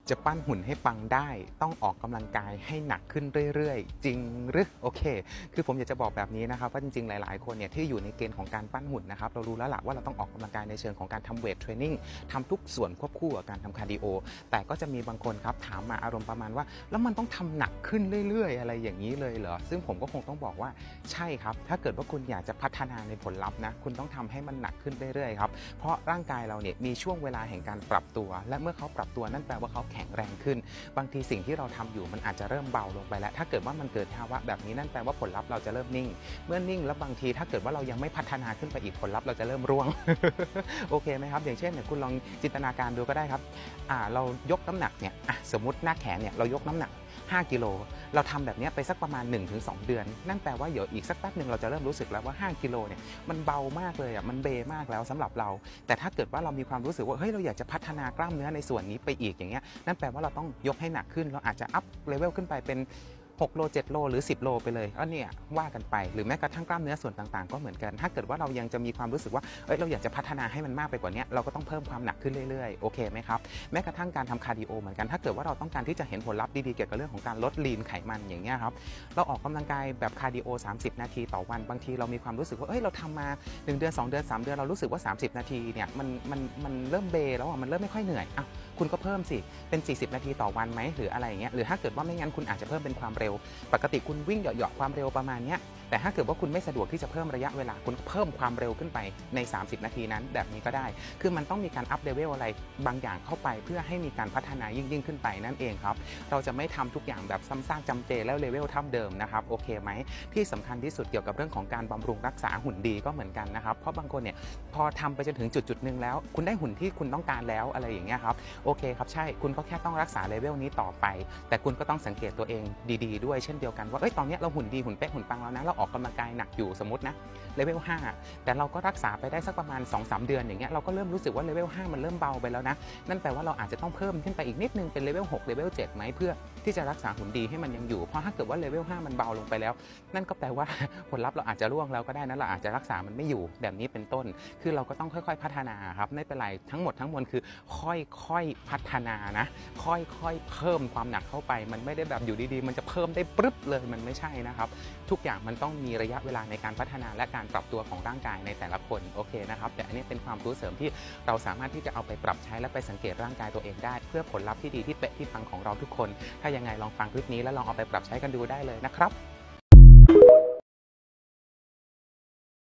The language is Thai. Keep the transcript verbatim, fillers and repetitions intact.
จะปั้นหุ่นให้ปังได้ต้องออกกำลังกายให้หนักขึ้นเรื่อยๆจริงหรือโอเคคือผมอยากจะบอกแบบนี้นะครับว่าจริงๆหลายๆคนเนี่ยที่อยู่ในเกณฑ์ของการปั้นหุ่นนะครับเรารู้แล้วล่ะว่าเราต้องออกกำลังกายในเชิงของการทำเวทเทรนนิ่งทำทุกส่วนควบคู่กับการทำคาร์ดิโอแต่ก็จะมีบางคนครับถามมาอารมณ์ประมาณว่าแล้วมันต้องทำหนักขึ้นเรื่อยๆอะไรอย่างนี้เลยเหรอซึ่งผมก็คงต้องบอกว่าใช่ครับถ้าเกิดว่าคุณอยากจะพัฒนาในผลลัพธ์นะคุณต้องทำให้มันหนักขึ้นเรื่อยๆครับเพราะร่างกายเราเนี่ยมีช่วงเวลาแห่งการปรับตัวและเมื่อเขาปรับตัวนั่นแปลว่าเขาแข็งแรงขึ้นบางทีสิ่งที่เราทำอยู่มันอาจจะเริ่มเบาลงไปแล้วถ้าเกิดว่ามันเกิดภาวะแบบนี้นั่นแปลว่าผลลัพธ์เราจะเริ่มนิ่งเมื่อนิ่งแล้วบางทีถ้าเกิดว่าเรายังไม่พัฒนาขึ้นไปอีกผลลัพธ์เราจะเริ่มร่วง โอเคไหมครับอย่างเช่นเนี่ยคุณลองจินตนาการดูก็ได้ครับอ่าเรายกน้ำหนักเนี่ยอ่ะสมมติหน้าแขนเนี่ยเรายกน้ำหนักห้ากิโลเราทำแบบนี้ไปสักประมาณ หนึ่งถึงสอง เดือนนั่นแปลว่าเดี๋ยวอีกสักแป๊บหนึ่งเราจะเริ่มรู้สึกแล้วว่าห้ากิโลเนี่ยมันเบามากเลยอ่ะมันเบมากแล้วสำหรับเราแต่ถ้าเกิดว่าเรามีความรู้สึกว่าเฮ้ยเราอยากจะพัฒนากล้ามเนื้อในส่วนนี้ไปอีกอย่างเงี้ยนั่นแปลว่าเราต้องยกให้หนักขึ้นเราอาจจะอัพเลเวลขึ้นไปเป็นหกโลเจ็ดโลหรือสิบโลไปเลยอันนี้ว่ากันไปหรือแม้กระทั่งกล้ามเนื้อส่วนต่างๆก็เหมือนกันถ้าเกิดว่าเรายังจะมีความรู้สึกว่าเอ้ยเราอยากจะพัฒนาให้มันมากไปกว่านี้เราก็ต้องเพิ่มความหนักขึ้นเรื่อยๆโอเคไหมครับแม้กระทั่งการทำคาร์ดิโอเหมือนกันถ้าเกิดว่าเราต้องการที่จะเห็นผลลัพธ์ดีๆเกี่ยวกับเรื่องของการลดลีนไขมันอย่างเงี้ยครับเราออกกำลังกายแบบคาร์ดิโอสามสิบนาทีต่อวันบางทีเรามีความรู้สึกว่าเอ้ยเราทำมาหนึ่งเดือนสองเดือนสามเดือนเรารู้สึกว่าสามสิบนาทีเนี่ยมันมันมันเริ่มเบแล้วอ่ะมันเริ่มไม่ค่อยเหนื่อยอ่ะคุณก็เพิ่มสิเป็นสี่สิบนาทีต่อวันไหมหรืออะไรอย่างเงี้ยหรือถ้าเกิดว่าไม่งั้นคุณอาจจะเพิ่มเป็นความเร็วปกติคุณวิ่งเหยาะๆความเร็วประมาณนี้แต่ถ้าเกิดว่าคุณไม่สะดวกที่จะเพิ่มระยะเวลาคุณเพิ่มความเร็วขึ้นไปในสามสิบนาทีนั้นแบบนี้ก็ได้คือมันต้องมีการอัพเลเวลอะไรบางอย่างเข้าไปเพื่อให้มีการพัฒนายิ่งยิ่งขึ้นไปนั่นเองครับเราจะไม่ทำทุกอย่างแบบซ้ำซากจำเจแล้วเลเวลเท่าเดิมนะครับโอเคไหมที่สำคัญที่สุดเกี่ยวกับเรื่องของการบำรุงรักษาหุ่นดีก็เหมือนกันนะครับเพราะบางคนเนี่ยพอทำไปจนถึงจุดจุดหนึ่งแล้วคุณได้หุ่นที่คุณต้องการแล้วอะไรอย่างเงี้ยครับโอเคครับใช่คุณก็แค่ต้องรักษาเลเวลนี้ต่อไปแต่คุณก็ต้องสังเกตตัวเองดีๆด้วยเช่นเดียวกันว่าเอ้ยตอนนี้เราหุ่นดีหุ่นเป๊ะหุ่นปังแล้วนะเราออกกำลังกายหนักอยู่สมมตินะเลเวลห้าแต่เราก็รักษาไปได้สักประมาณ สองสาม เดือนอย่างเงี้ยเราก็เริ่มรู้สึกว่าเลเวลห้ามันเริ่มเบาไปแล้วนะนั่นแปลว่าเราอาจจะต้องเพิ่มขึ้นไปอีกนิดนึงเป็นเลเวลหกเลเวลเจ็ดไหมเพื่อที่จะรักษาหุ่นดีให้มันยังอยู่เพราะถ้าเกิดว่าเลเวลห้ามันเบาลงไปแล้วนั่นก็แปลว่าผลลัพธ์เราอาจจะร่วงแล้วก็ได้นะเราอาจจะรักษามันไม่อยู่แบบนี้เป็นต้นคือเราก็ต้องค่อยๆพัฒนาครับไม่เป็นไรทั้งหมดทั้งมวลคือค่อยๆพัฒนานะค่อยๆเพิ่มความหนักเข้าไปมันไม่ได้แบบอยู่ดีๆมันจะเพิ่มได้ปึ๊บเลยมันไม่ใช่นะครับทุกอย่างมันต้องมีระยะเวลาในการพัฒนาและการปรับตัวของร่างกายในแต่ละคนโอเคนะครับแต่อันนี้เป็นความรู้เสริมที่เราสามารถที่จะเอาไปปรับใช้และไปสังเกตร่างกายตัวเองได้เพื่อผลลัพธ์ที่ดีที่เป๊ะที่ปังของเราทุกคนถ้ายังไงลองฟังคลิปนี้แล้วลองเอาไปปรับใช้กันดูได้เลยนะครับ